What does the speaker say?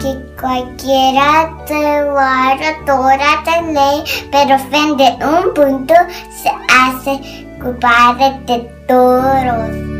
Si cualquiera te guarda toda la ley, pero ofende un punto, se hace culpable de todos.